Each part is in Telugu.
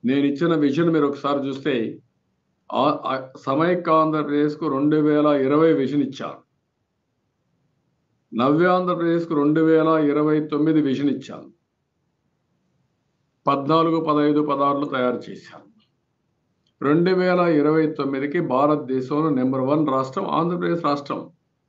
నేను ఇచ్చిన విజన్ మీరు ఒకసారి చూస్తే సమైక్య ఆంధ్రప్రదేశ్కు 2020 విజన్ ఇచ్చాను. నవ్య ఆంధ్రప్రదేశ్కు 2029 విజన్ ఇచ్చాను. 14, 15, 16 తయారు చేశాను. 2029కి భారతదేశంలో నెంబర్ 1 రాష్ట్రం ఆంధ్రప్రదేశ్ రాష్ట్రం.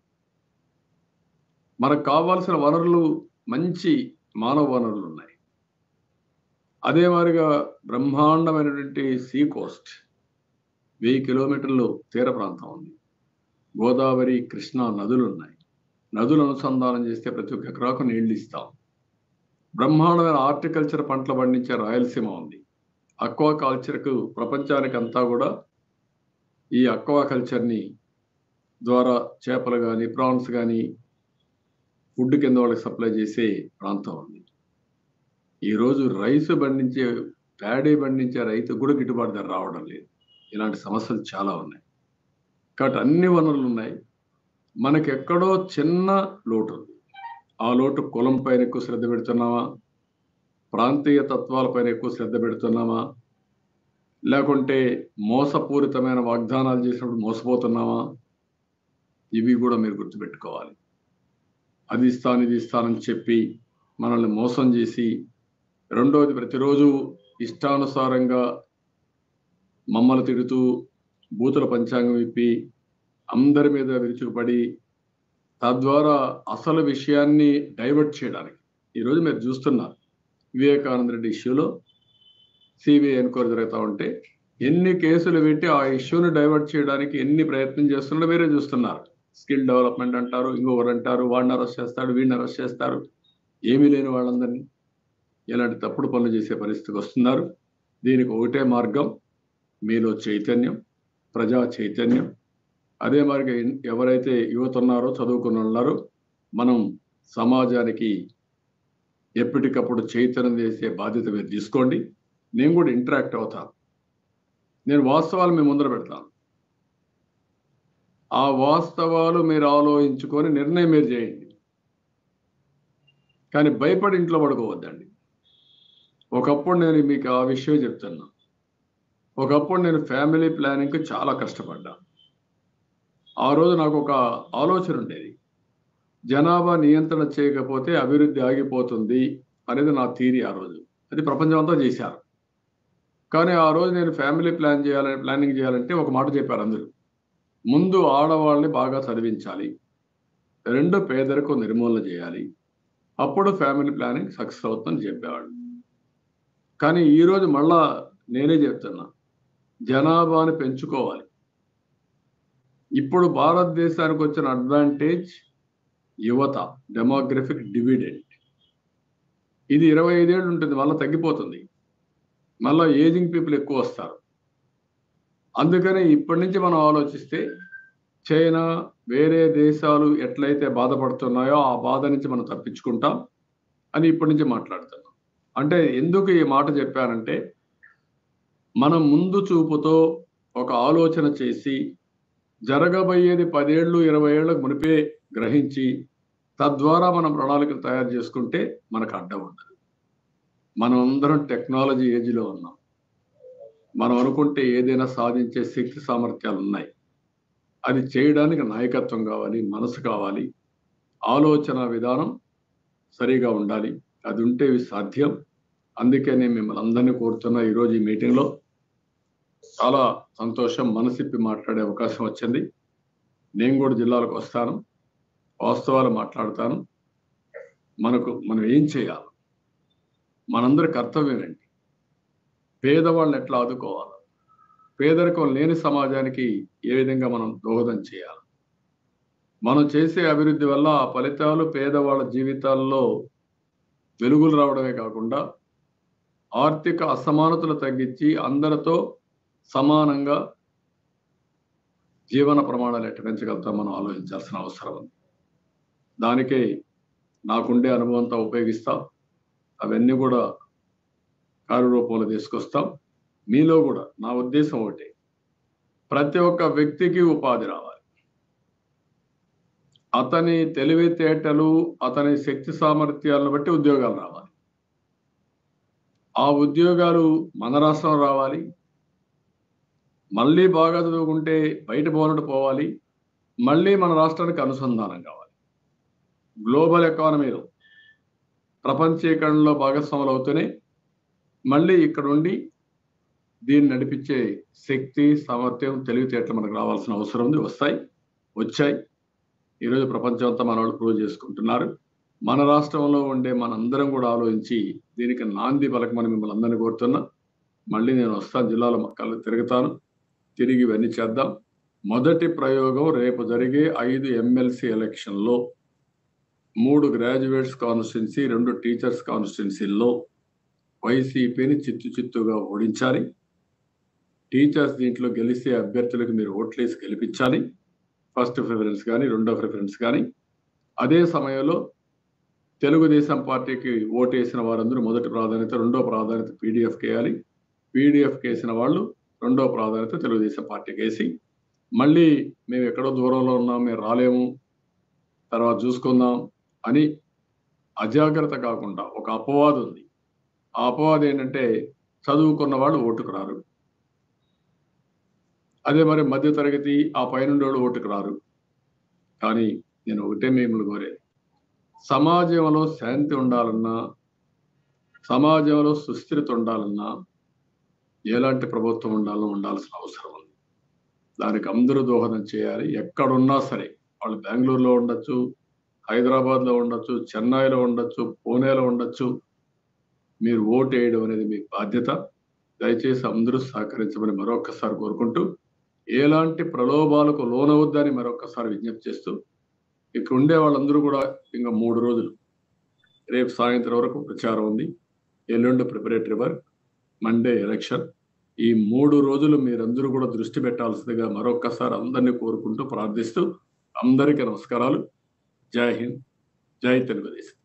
మనకు కావాల్సిన వనరులు మంచి మానవ వనరులు ఉన్నాయి. అదే మాదిరిగా బ్రహ్మాండమైనటువంటి సీ కోస్ట్, 1000 కిలోమీటర్లు తీర ప్రాంతం ఉంది. గోదావరి, కృష్ణా నదులు ఉన్నాయి. నదులు అనుసంధానం చేస్తే ప్రతి ఒక్క ఎకరాకు నీళ్లు ఇస్తాం. బ్రహ్మాండమైన హార్టికల్చర్ పంటలు పండించే రాయలసీమ ఉంది. అక్వా కల్చర్కు ప్రపంచానికి అంతా కూడా ఈ అక్వా కల్చర్ని ద్వారా చేపలు కానీ ప్రాన్స్ కానీ ఫుడ్ కింద వాళ్ళకి సప్లై చేసే ప్రాంతం ఉంది. ఈరోజు రైస్ పండించే, ప్యాడీ పండించే రైతు కూడా గిట్టుబాటు ధర రావడం లేదు. ఇలాంటి సమస్యలు చాలా ఉన్నాయి. కాబట్టి అన్ని వనరులు ఉన్నాయి. మనకి ఎక్కడో చిన్న లోటు ఉంది. ఆ లోటు కులం పైన ఎక్కువ శ్రద్ధ పెడుతున్నామా, ప్రాంతీయ తత్వాలపైన ఎక్కువ శ్రద్ధ పెడుతున్నామా, లేకుంటే మోసపూరితమైన వాగ్దానాలు చేసినప్పుడు మోసపోతున్నామా? ఇవి కూడా మీరు గుర్తుపెట్టుకోవాలి. అది ఇస్తాను ఇది ఇస్తానని చెప్పి మనల్ని మోసం చేసి, రెండోది ప్రతిరోజు ఇష్టానుసారంగా మమ్మల్ని తిడుతూ బూతుల పంచాంగం విప్పి అందరి మీద విరుచుకుపడి తద్వారా అసలు విషయాన్ని డైవర్ట్ చేయడానికి ఈరోజు మీరు చూస్తున్నారు. వివేకానంద రెడ్డి ఇష్యూలో సిబిఐ ఎన్క్వైరీ జరుగుతూ ఉంటే ఎన్ని కేసులు పెట్టి ఆ ఇష్యూని డైవర్ట్ చేయడానికి ఎన్ని ప్రయత్నం చేస్తున్నారో మీరే చూస్తున్నారు. స్కిల్ డెవలప్మెంట్ అంటారు, ఇంకొకరు అంటారు, వాడిని అరెస్ట్ చేస్తాడు, వీడిని అరెస్ట్ చేస్తారు, ఏమీ లేని వాళ్ళందరినీ ఇలాంటి తప్పుడు పనులు చేసే పరిస్థితికి వస్తున్నారు. దీనికి ఒకటే మార్గం, మీలో చైతన్యం, ప్రజా చైతన్యం. అదే మరి ఎవరైతే యువత ఉన్నారో, చదువుకున్న ఉన్నారో, మనం సమాజానికి ఎప్పటికప్పుడు చైతన్యం చేసే బాధ్యత మీరు తీసుకోండి. నేను కూడా ఇంటరాక్ట్ అవుతాను. నేను వాస్తవాలు మీ ముందర పెడతాను. ఆ వాస్తవాలు మీరు ఆలోచించుకొని నిర్ణయం మీరు చేయండి. కానీ భయపడి ఇంట్లో పడుకోవద్దండి. ఒకప్పుడు నేను మీకు ఆ విషయం చెప్తున్నా. ఒకప్పుడు నేను ఫ్యామిలీ ప్లానింగ్కి చాలా కష్టపడ్డా. ఆ రోజు నాకు ఒక ఆలోచన ఉండేది, జనాభా నియంత్రణ చేయకపోతే అభివృద్ధి ఆగిపోతుంది అనేది నా థియరీ. ఆ రోజు అది ప్రపంచం అంతా చేశారు. కానీ ఆ రోజు నేను ఫ్యామిలీ ప్లానింగ్ చేయాలంటే ఒక మాట చెప్పారు అందరూ. ముందు ఆడవాళ్ళని బాగా చదివించాలి, 2 పేదరికం నిర్మూలన చేయాలి, అప్పుడు ఫ్యామిలీ ప్లానింగ్ సక్సెస్ అవుతుందని చెప్పేవాడు. కానీ ఈరోజు మళ్ళా నేనే చెప్తున్నా, జనాభాని పెంచుకోవాలి. ఇప్పుడు భారతదేశానికి వచ్చిన అడ్వాంటేజ్ యువత, డెమోగ్రఫిక్ డివిడెండ్. ఇది 25 ఏళ్ళు ఉంటుంది, మళ్ళీ తగ్గిపోతుంది. మళ్ళీ ఏజింగ్ పీపుల్ ఎక్కువ వస్తారు. అందుకని ఇప్పటి నుంచి మనం ఆలోచిస్తే చైనా, వేరే దేశాలు ఎట్లయితే బాధపడుతున్నాయో ఆ బాధ నుంచి మనం తప్పించుకుంటాం అని ఇప్పటి నుంచి మాట్లాడుతున్నాం. అంటే ఎందుకు ఈ మాట చెప్పానంటే, మనం ముందు చూపుతో ఒక ఆలోచన చేసి జరగబోయేది 10 ఏళ్ళు 20 ఏళ్ళకు మునిపే గ్రహించి తద్వారా మనం ప్రణాళికలు తయారు చేసుకుంటే మనకు అడ్డం ఉండదు. మనం అందరం టెక్నాలజీ ఏజ్లో ఉన్నాం. మనం అనుకుంటే ఏదైనా సాధించే శక్తి సామర్థ్యాలు ఉన్నాయి. అది చేయడానికి నాయకత్వం కావాలి, మనసు కావాలి, ఆలోచన విధానం సరిగా ఉండాలి. అది ఉంటే సాధ్యం. అందుకే నేను మిమ్మల్ని అందరినీ కోరుతున్నా. ఈరోజు ఈ మీటింగ్లో చాలా సంతోషం, మనసిప్పి మాట్లాడే అవకాశం వచ్చింది. నేను కూడా జిల్లాలకు వస్తాను, వాస్తవాలు మాట్లాడతాను. మనం ఏం చేయాలి, మనందరి కర్తవ్యం ఏంటి, పేదవాళ్ళని ఎట్లా ఆదుకోవాలి, పేదరికం లేని సమాజానికి ఏ విధంగా మనం దోహదం చేయాలి, మనం చేసే అభివృద్ధి వల్ల ఆ ఫలితాలు పేదవాళ్ళ జీవితాల్లో వెలుగులు రావడమే కాకుండా ఆర్థిక అసమానతలు తగ్గించి అందరితో సమానంగా జీవన ప్రమాణాలు ఎట్లా పెంచగలుగుతాం మనం ఆలోచించాల్సిన అవసరం ఉంది. దానికే నాకుండే అనుభవంతో ఉపయోగిస్తాం. అవన్నీ కూడా కార్యరూపంలో తీసుకొస్తాం. మీలో కూడా నా ఉద్దేశం ఒకటి, ప్రతి ఒక్క వ్యక్తికి ఉపాధి రావాలి. అతని తెలివితేటలు, అతని శక్తి సామర్థ్యాలను బట్టి ఉద్యోగాలు రావాలి. ఆ ఉద్యోగాలు మన రాష్ట్రం రావాలి, మళ్ళీ బాగా చదువుకుంటే బయట పోనట్టు పోవాలి, మళ్ళీ మన రాష్ట్రానికి అనుసంధానం కావాలి. గ్లోబల్ ఎకానమీలో ప్రపంచీకరణలో భాగస్వాములు అవుతూనే మళ్ళీ ఇక్కడ ఉండి దీన్ని నడిపించే శక్తి, సామర్థ్యం, తెలివితేటలు మనకు రావాల్సిన అవసరం ఉంది. వచ్చాయి. ఈరోజు ప్రపంచం అంతా మన వాళ్ళు ప్రూవ్ చేసుకుంటున్నారు. మన రాష్ట్రంలో ఉండే మనందరం కూడా ఆలోచించి దీనికి నాంది పలకమని మిమ్మల్ని అందరినీ కోరుతున్నా. మళ్ళీ నేను వస్తాను, జిల్లాలో తిరుగుతాను, తిరిగి ఇవన్నీ చేద్దాం. మొదటి ప్రయోగం రేపు జరిగే 5 ఎమ్మెల్సీ ఎలక్షన్లో 3 గ్రాడ్యుయేట్స్ కాన్స్టిట్యున్సీ, 2 టీచర్స్ కాన్స్టిట్యున్సీల్లో వైసీపీని చిత్తుగా ఓడించాలి. టీచర్స్ దీంట్లో గెలిస్తే అభ్యర్థులకు మీరు ఓట్లేసి గెలిపించాలి. ఫస్ట్ ప్రిఫరెన్స్ కానీ, రెండో ప్రిఫరెన్స్ కానీ. అదే సమయంలో తెలుగుదేశం పార్టీకి ఓటేసిన వారందరూ మొదటి ప్రాధాన్యత, రెండో ప్రాధాన్యత పీడీఎఫ్కి వేయాలి. పీడీఎఫ్కి వేసిన వాళ్ళు రెండో ప్రాధాన్యత తెలుగుదేశం పార్టీకి వేసి, మళ్ళీ మేము ఎక్కడో దూరంలో ఉన్నాం, మేము రాలేము, తర్వాత చూసుకుందాం అని అజాగ్రత్త కాకుండా ఒక అపవాదం ఉంది. ఆ అపవాదం ఏంటంటే చదువుకున్న వాళ్ళు ఓటుకు రారు, అదే మరి మధ్యతరగతి ఆ పైనుండి వాళ్ళు ఓటుకు రారు. కానీ నేను ఒకటే మిమ్మల్ని కోరేది, సమాజంలో శాంతి ఉండాలన్నా, సమాజంలో సుస్థిరత ఉండాలన్నా ఎలాంటి ప్రభుత్వం ఉండాల్సిన అవసరం ఉంది. దానికి అందరూ దోహదం చేయాలి. ఎక్కడున్నా సరే, వాళ్ళు బెంగళూరులో ఉండొచ్చు, హైదరాబాద్లో ఉండొచ్చు, చెన్నైలో ఉండొచ్చు, పూణేలో ఉండొచ్చు, మీరు ఓటు వేయడం అనేది మీ బాధ్యత. దయచేసి అందరూ సహకరించమని మరొకసారి కోరుకుంటూ, ఎలాంటి ప్రలోభాలకు లోనవద్దని మరొకసారి విజ్ఞప్తి చేస్తూ, ఇక్కడ ఉండే వాళ్ళందరూ కూడా ఇంకా 3 రోజులు, రేపు సాయంత్రం వరకు ప్రచారం ఉంది, ఎల్లుండి ప్రిపరేటరీ వర్క్, మండే ఎలక్షన్. ఈ 3 రోజులు మీరందరూ కూడా దృష్టి పెట్టాల్సిందిగా మరొకసారి అందరినీ కోరుకుంటూ ప్రార్థిస్తూ, అందరికీ నమస్కారాలు. జై హింద్, జై తెలుగుదేశం.